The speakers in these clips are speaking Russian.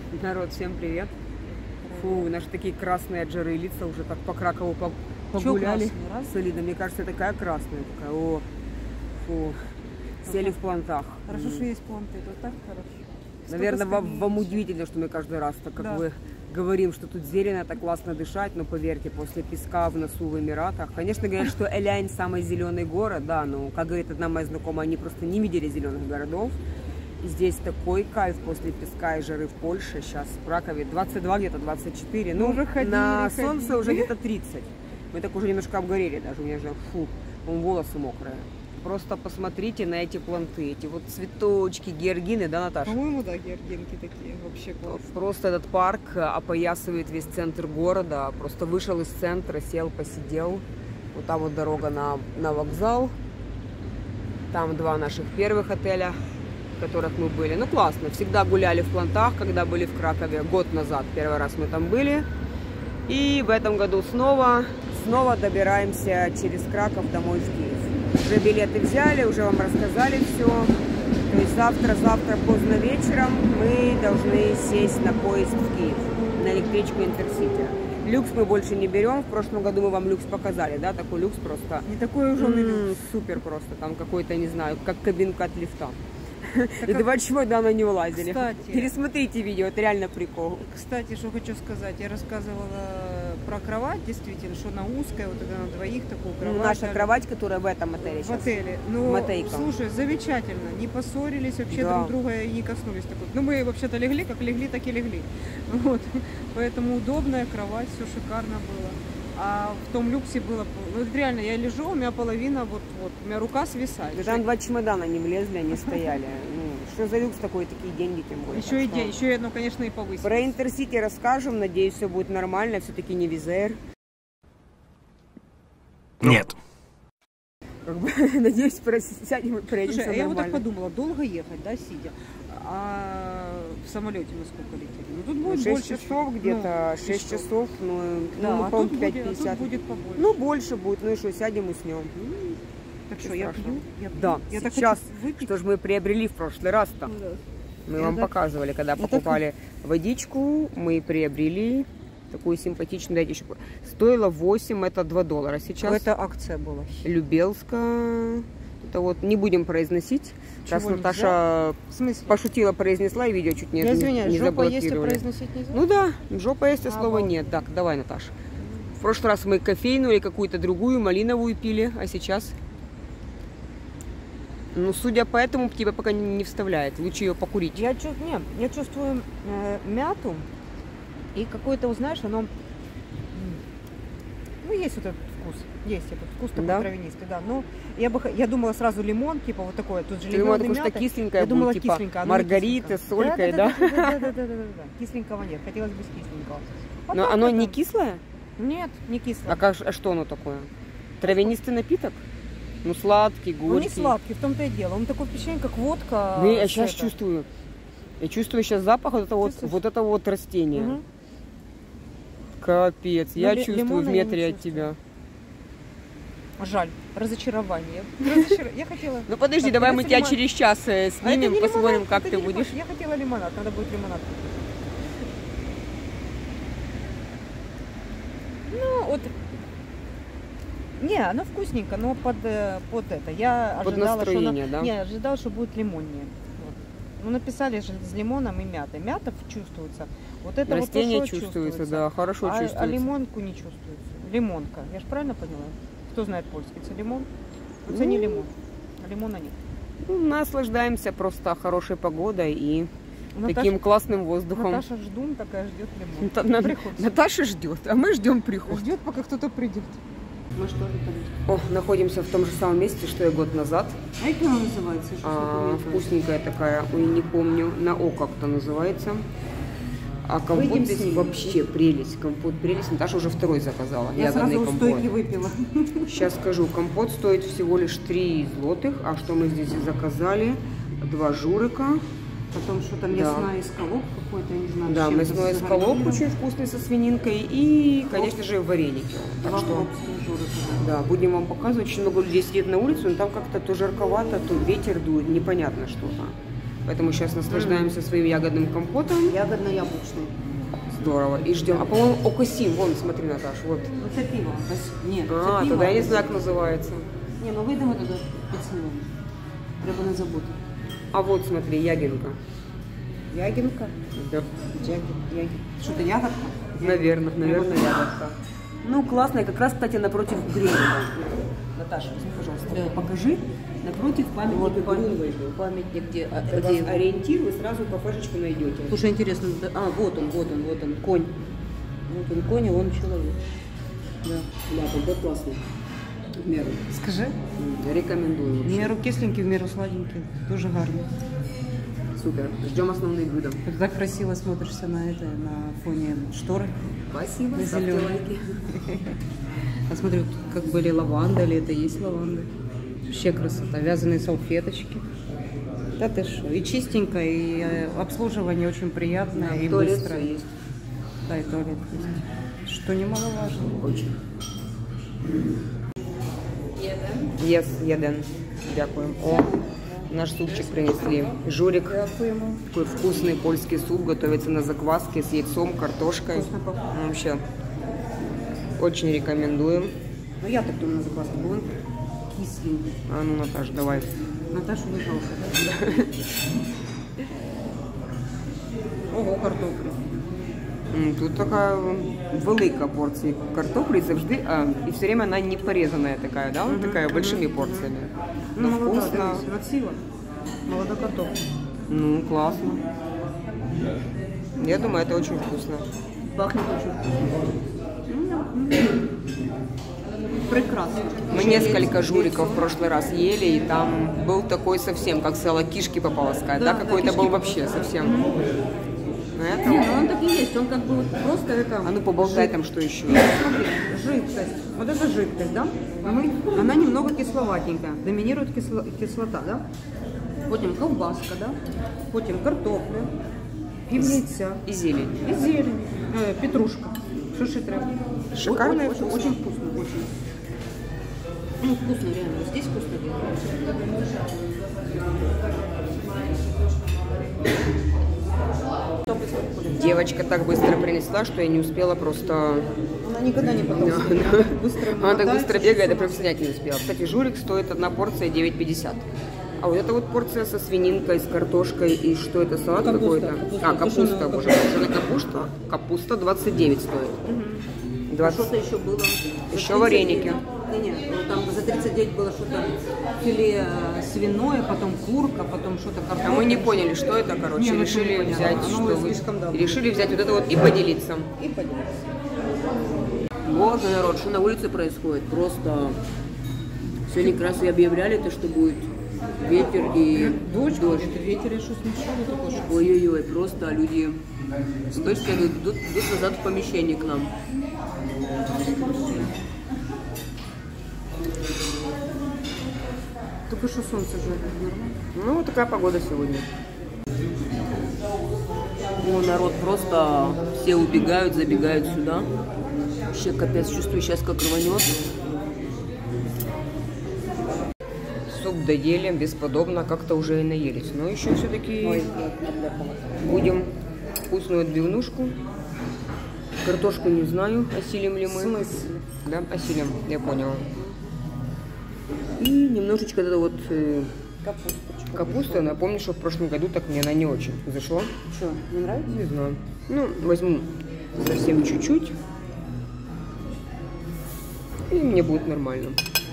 Народ, всем привет. Фу, наши такие красные от жары лица уже так по Кракову погуляли. Солидно. Мне кажется, такая красная. Такая, о, фу. Сели в плантах. Хорошо, что есть планты, это так хорошо. Наверное, вам удивительно, что мы каждый раз так как бы говорим, что тут зелено, так классно дышать, но поверьте, после песка в носу в Эмиратах. Конечно, говорят, что Эль-Айн самый зеленый город, да, но, как говорит одна моя знакомая, они просто не видели зеленых городов. И здесь такой кайф после песка и жары в Польше. Сейчас в Кракове 22, где-то 24. Ну, уже ходили, на солнце уже где-то 30. Мы так уже немножко обгорели даже. У меня же, фу, волосы мокрые. Просто посмотрите на эти планты, эти вот цветочки, георгины, да, Наташа? По-моему, да, георгинки такие, вообще классно. Просто этот парк опоясывает весь центр города. Просто вышел из центра, сел, посидел. Вот там вот дорога на вокзал. Там два наших первых отеля, в которых мы были. Ну, классно. Всегда гуляли в плантах, когда были в Кракове. Год назад первый раз мы там были. И в этом году снова добираемся через Краков домой в Киев. Уже билеты взяли, уже вам рассказали все. То есть завтра поздно вечером мы должны сесть на поезд в Киев, на электричку Интерсити. Люкс мы больше не берем. В прошлом году мы вам люкс показали, да? Такой люкс просто. Не такой уже люкс. Супер просто. Там какой-то, не знаю, как кабинка от лифта. И два чемодана не влазили. Кстати, пересмотрите видео, это реально прикол. Кстати, что хочу сказать, я рассказывала про кровать, действительно, что она узкая, вот это на двоих такую кровать. Наша кровать, которая в этом отеле сейчас. В отеле. Ну, Матейка. слушай, замечательно, не поссорились, вообще друг друга и не коснулись. Такой. Ну, мы вообще-то легли, как легли, так и легли. Вот. Поэтому удобная кровать, все шикарно было. А в том люксе было, вот реально, я лежу, у меня половина, вот, у меня рука свисает. Да там два чемодана не влезли, они стояли. Ну, что за люкс такой, такие деньги, тем более. Еще и, ну, конечно, и повысилось. Про Интерсити расскажем, надеюсь, все будет нормально, все-таки не Wizz Air. Нет. Надеюсь, сядем и проедем. Слушай, а я вот так подумала, долго ехать, да, сидя? А в самолете мы сколько летели? Ну, тут будет 6 больше часов где-то, 6 часов, ну, да, по-моему, 5:50. Будет побольше. Ну, больше будет, ну и что, сядем и уснем. Так что, я пью? Да, я сейчас, что же мы приобрели в прошлый раз-то? Мы вам показывали, когда покупали водичку, мы приобрели такую симпатичную, дайте еще. Стоило 8, это $2 сейчас. Это акция была. Любелска. Это вот не будем произносить. Сейчас Наташа пошутила, произнесла, и видео чуть не заблокировали. Жопа есть, а произносить нельзя? Ну да, жопа есть, а слова нет. Так, давай, Наташа. В прошлый раз мы кофейную или какую-то другую, малиновую пили, а сейчас... Ну, судя по этому, тебя пока не вставляет. Лучше ее покурить. Я чувствую мяту и какой-то, узнаешь, оно... Ну, есть вот этот вкус. Есть этот вкус такой травянистый, да. Но я думала сразу лимон, типа вот такое. Тут же лимон и мята. Что кисленькая я думала, будет, типа кисленькая, маргарита с солькой, да? Да. Кисленького нет. Хотелось бы с кисленького. Но оно не кислое? Нет, не кислое. А что оно такое? Травянистый напиток? Ну, сладкий, горький. Он не сладкий, в том-то и дело. Он такое впечатление, как водка. Ну, я сейчас чувствую. Я чувствую сейчас запах вот этого вот растения. Угу. Капец, я чувствую в метре от тебя. Жаль, разочарование. Я хотела... Ну подожди, давай мы тебя через час снимем, посмотрим, как ты будешь. Я хотела лимонад, надо будет лимонад. Ну, вот... Не, оно вкусненько, но под это. Я ожидала, под настроение, да? Не, ожидала, что будет лимоннее. Вот. Ну, написали же с лимоном и мятой. Мята чувствуется. Вот это растение вот чувствуется, да, хорошо чувствуется. А лимонку не чувствуется. Лимонка. Я же правильно поняла? Кто знает польский? Это лимон? Это не лимон. А лимона нет. Ну, наслаждаемся просто хорошей погодой и таким классным воздухом. Наташа ждун такая ждет лимон. Наташа ждет, а мы ждем приход. Ждет, пока кто-то придет. Мы что же находимся в том же самом месте, что и год назад. А как она называется? Вкусненькая такая, ой, не помню, на О как-то называется. А компот здесь вообще прелесть. Компот прелесть. Наташа уже второй заказала. Я сразу у стойки выпила. Сейчас скажу, компот стоит всего лишь 3 злотых. А что мы здесь заказали? 2 журика. Потом что-то мясной эскалоп какой-то, я не знаю. Да, мясной эскалоп очень вкусный со свининкой. И, конечно же, вареники. Так что, да, будем вам показывать. Очень много людей сидит на улице, но там как-то то жарковато, то ветер дует, непонятно что-то. Поэтому сейчас наслаждаемся своим ягодным компотом. Ягодно-яблочный. Здорово. И ждем. А по-моему, окосим. Вон, смотри, Наташ, вот. Ну це пиво. Ні, це А, пиво. тогда я не знаю, як називається. Ні, ми вийдемо туди під снігом. Треба не забути. А вот, смотри, ягинка. Ягинка? Да. Что-то ягодка? Наверное, ягодка. Ну, классно. И как раз, кстати, напротив Гринвейга. Наташа, пожалуйста, покажи. Напротив памятника Гринвейгу. Памятник, где Ориентир, вы сразу кафешечку найдете. Слушай, интересно. Вот он, конь. Вот он, конь, и он человек. Да, компот классный. В меру. Скажи. Рекомендую. В меру кисленький, в меру сладенький. Тоже гарно. Супер. Ждем основные блюда. Ты так красиво смотришься на фоне шторы. Спасибо. На Ставьте зелёный. лайки. Посмотри, как были лаванды, или это есть лаванды. Вообще красота. Вязаные салфеточки. Да ты что? И чистенько, и обслуживание очень приятное, и туалет быстро. есть. Да, и туалет есть. Что немаловажно. Очень. Yes, jeden. Дякуем. О, наш супчик принесли. Журик. Такой вкусный польский суп. Готовится на закваске с яйцом, картошкой. Ну, вообще, очень рекомендуем. Ну я так думаю, на закваске. Он кисленький. А ну, Наташ, давай. Наташу выжалка. Ого, картопля. Тут така велика порція картоплі завжди, і все время вона не порезанная такая, да? Вот такая большими порциями. Ну, молода, вкусно. красиво. Молода картопля. Ну, классно. Я думаю, это очень вкусно. Пахнет очень вкусно. Прекрасно. Мы несколько журиков в прошлый раз ели, и там был такой совсем, как сказала, кишки пополоскать, да? Какой-то был вообще совсем. Это... Нет, он так и есть, он как бы вот просто это... А ну поболтай там, что еще. Смотри, жидкость. Вот это жидкость, да? Она немного кисловатенькая, доминирует кислота, да? Потом колбаска, да? Потом картопля, пивниця. И зелень. И зелень. Петрушка. Что же треба? Шикарно. Очень вкусно, очень. Ну, вкусно, реально. Здесь вкусно делают. Девочка так быстро принесла, что я не успела просто... Она никогда не потом. Она так быстро бегает, я прям снять не успела. Кстати, журик стоит одна порция 9,50. А вот эта вот порция со свининкой, с картошкой и что это, салат какой-то? Капуста, боже, это капуста. Капуста 29 стоит. 20. Что-то еще было. Еще вареники. Нет, там за 39 было что-то филе свиное, потом курка, потом что-то картофель. А мы не поняли, что это, короче, Не, решили не взять, оно что вы... слишком давно. Решили взять вот это вот и поделиться. И поделиться. Боже, народ, что на улице происходит? Просто сегодня как раз и объявляли то, что будет ветер и Дождь. дождь. Это ветер, я что смешали такой, что... Ой-ой-ой, просто люди с точки идут назад в помещение к нам. Только что солнце жарит, нормально. Ну, вот такая погода сегодня. О, народ, просто все убегают, забегают сюда. Вообще капец, чувствую, сейчас как рванет. Суп доели, бесподобно, как-то уже и наелись. Но еще все-таки будем вкусную отбивнушку. Картошку не знаю, осилим ли мы. В смысле? Да, осилим, я поняла. И немножечко это вот капуста. Напомню, что в прошлом году так мне она не очень зашла. Что, не нравится? Не знаю. Ну, возьму совсем чуть-чуть. И мне будет нормально.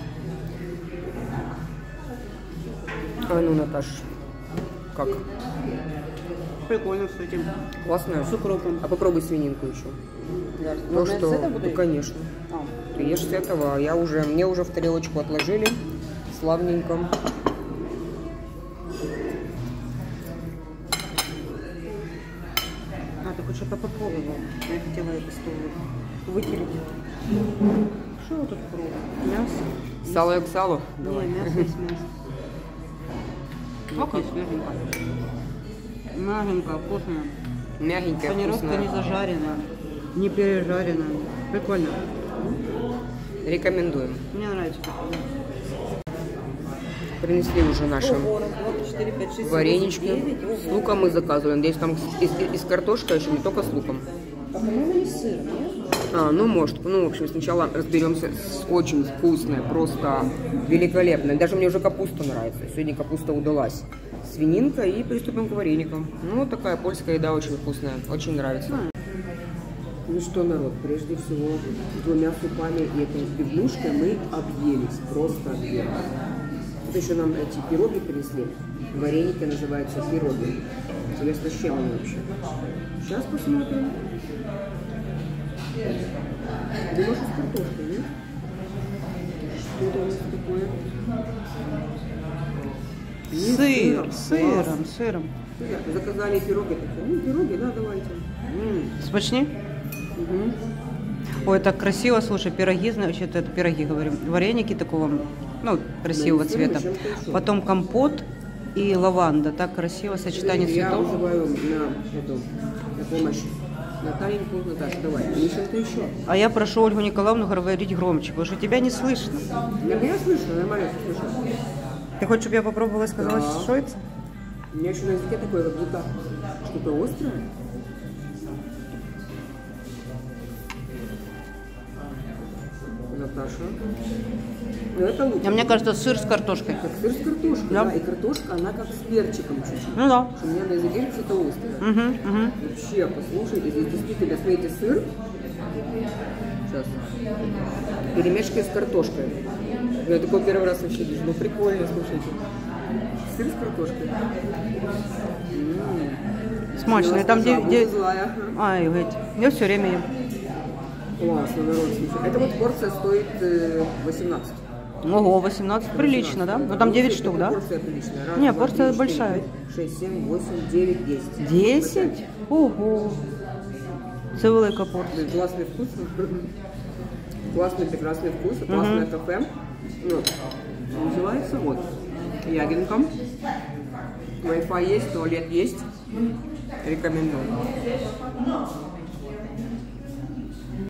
А ну, Наташ, как? Прикольно, кстати. Классно? С укропом. А попробуй свининку еще. Да. То, что... С этого буду Ну, есть? конечно. А. Ты ешь с этого, а я уже... Мне уже в тарелочку отложили. Славненько. Ты хоть что-то попробовала. Я хотела эту столу вытереть. Что вы тут пробуете? Мясо? Сало к салу. Давай. Не, мясо есть мясо. Ох, есть мягенько. Мягенько, вкусно. Мягенькая, Панировка вкусная. не зажаренная, не пережаренная. Прикольно. Рекомендуем. Мне нравится. Принесли уже наши варенички. С луком мы заказывали. Надеюсь, там из картошка еще, не только с луком. По-моему, не сыр, нет? Ну, может. Ну, в общем, сначала разберемся с очень вкусной, просто великолепной. Даже мне уже капуста нравится. Сегодня капуста удалась. Свининка и приступим к вареникам. Ну, такая польская еда очень вкусная. Очень нравится. Ну что, народ, прежде всего, 2 супами и этой пивнушкой мы объелись. Просто объелись. Тут еще нам эти пироги принесли. Вареники называются пироги. Интересно, с чем они вообще? Сейчас посмотрим. Думаешь, с картошкой, нет? Что это у нас такое? Сыром. Заказали пироги. Ну, пироги, да, давайте. Смачні? Угу. Ой, так красиво, слушай, пироги, значит, это пироги, говорю, вареники такого, ну, красивого Да, цвета. Потом компот и лаванда, так красиво, сочетание Я цветов. вызываю на помощь Наталеньку. Наташа, давай, Мишенька еще. А я прошу Ольгу Николаевну говорить громче, потому что тебя не слышно. Я слышу, нормально слышу. Ты хочешь, чтобы я попробовала и сказала, Да. что это? У меня еще на языке такое, как будто что-то острое. Наташа. Ну, это лук. А мне кажется, сыр с картошкой. Как сыр с картошкой, Да. да. И картошка, она как с перчиком чуть-чуть. Ну да. У меня на языке что-то острое. Вообще, послушайте, здесь действительно, смотрите, сыр. Сейчас. Перемешка с картошкой. Я такой первый раз вообще вижу. Ну, прикольно, слушайте. Сыр с картошкой. Смачно. И там где злая. Ай, ведь. Я все время ем. Классно, народ, слушай. Это вот порция стоит 18. Ого, 18 прилично, да? Ну там 9 штук, да? Порция приличная. Раз, Не, два, порция три, большая. 6, 7, 8, 9, 10. 10? Ого. Це велика порція. Блин, классный вкус. Классный, прекрасный вкус. Классное кафе. Вот. Называется вот Ягинка. Wi-Fi есть, туалет есть. Рекомендую.